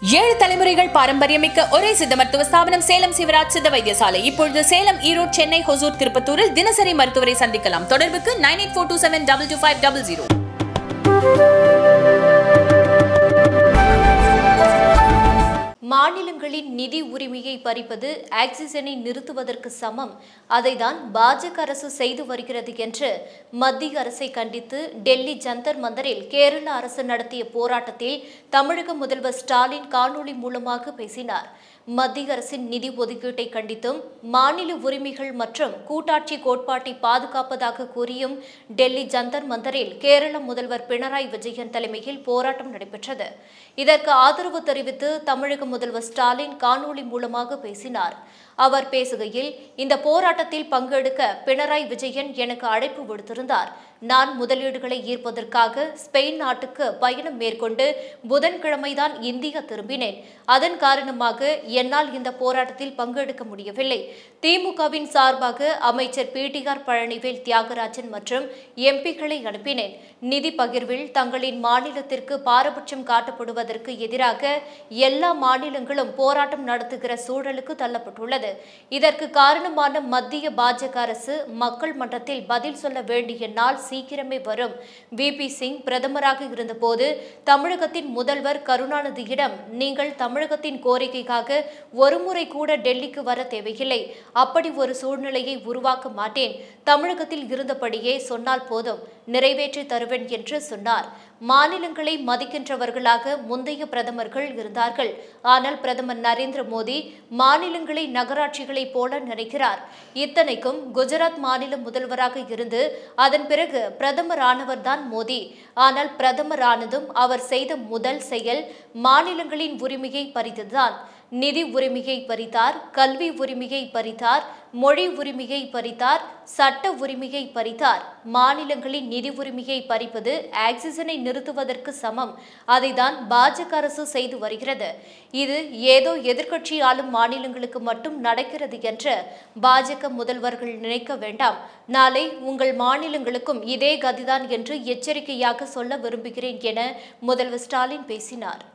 ஏழு தலைமுறைகள் பாரம்பரியமிக்க ஒரே சித்த மருத்துவ ஸ்தாபனம் சேலம் சிவராஜ் சித்த வைத்தியசாலை. இப்பொழுது சேலம், ஈரோடு, சென்னை, ஹொசூர், திருப்பத்தூரில் தினசரி மருத்துவரை சந்திக்கலாம். தொடர்புக்கு 9842722500. மாநிலங்களின் நிதி உரிமையை பறிப்பது ஆக்சிஜனை நிறுத்துவதற்கு சமம். அதைதான் பாஜக அரசு செய்து வருகிறது என்று மத்திய அரசை கண்டித்து டெல்லி ஜந்தர் மந்தரில் கேரள அரசு நடத்திய போராட்டத்தில் தமிழக முதல்வர் ஸ்டாலின் காணொலி மூலமாக பேசினார். மத்திய அரசின் நிதி ஒதுக்கீட்டை கண்டித்தும் மாநில உரிமைகள் மற்றும் கூட்டாட்சி கோட்பாட்டை பாதுகாப்பதாக கூறியும் டெல்லி ஜந்தர் மந்தரில் கேரள முதல்வர் பினராயி விஜயன் தலைமையில் போராட்டம் நடைபெற்றது. இதற்கு ஆதரவு தெரிவித்து தமிழக முதல்வர் ஸ்டாலின் காணொலி மூலமாக பேசினார். அவர் பேசுகையில், இந்த போராட்டத்தில் பங்கெடுக்க பினராயி விஜயன் எனக்கு அழைப்பு விடுத்திருந்தார். நான் முதலீடுகளை ஈர்ப்பதற்காக ஸ்பெயின் நாட்டுக்கு பயணம் மேற்கொண்டு புதன்கிழமைதான் இந்தியா திரும்பினேன். அதன் காரணமாக என்னால் இந்த போராட்டத்தில் பங்கெடுக்க முடியவில்லை. திமுகவின் சார்பாக அமைச்சர் பிடிஆர் பழனிவேல் தியாகராஜன் மற்றும் எம்பிக்களை அனுப்பினேன். நிதி பகிர்வில் தங்களின் மாநிலத்திற்கு பாரபட்சம் காட்டப்படுவதற்கு எதிராக எல்லா மாநிலங்களும் போராட்டம் நடத்துகிற சூழலுக்கு தள்ளப்பட்டுள்ளது. இதற்கு காரணமான மத்திய பாஜக அரசு மக்கள் மன்றத்தில் பதில் சொல்ல வேண்டிய நாள் சீக்கிரமே வரும். VP சிங் பிரதமராக இருந்தபோது தமிழகத்தின் முதல்வர் கருணாநிதியிடம், நீங்கள் தமிழகத்தின் கோரிக்கைக்காக ஒருமுறை கூட டெல்லிக்கு வர தேவையில்லை, அப்படி ஒரு சூழ்நிலையை உருவாக்க மாட்டேன், தமிழகத்தில் இருந்தபடியே சொன்னால் போதும், நிறைவேற்றி தருவேன் என்று சொன்னார். மாநிலங்களை மதிக்கின்றவர்களாக முந்தைய பிரதமர்கள் இருந்தார்கள். ஆனால் பிரதமர் நரேந்திர மோடி மாநிலங்களை நகராட்சிகளைப் போல நினைக்கிறார். இத்தனைக்கும் குஜராத் மாநில முதல்வராக இருந்து அதன் பிறகு பிரதமர் ஆனவர்தான் மோடி. ஆனால் பிரதமர் ஆனதும் அவர் செய்த முதல் செயல் மாநிலங்களின் உரிமையை பறித்ததுதான். நிதி உரிமையை பறித்தார், கல்வி உரிமையை பறித்தார், மொழி உரிமையை பறித்தார், சட்ட உரிமையை பறித்தார். மாநிலங்களின் நிதி உரிமையை பறிப்பது ஆக்சிஜனை நிறுத்துவதற்கு சமம். அதைதான் பாஜக அரசு செய்து வருகிறது. இது ஏதோ எதிர்க்கட்சி ஆளும் மாநிலங்களுக்கு மட்டும் நடக்கிறது என்று பாஜக முதல்வர்கள் நினைக்க வேண்டாம். நாளை உங்கள் மாநிலங்களுக்கும் இதே கதிதான் என்று எச்சரிக்கையாக சொல்ல விரும்புகிறேன் என முதல்வர் ஸ்டாலின் பேசினார்.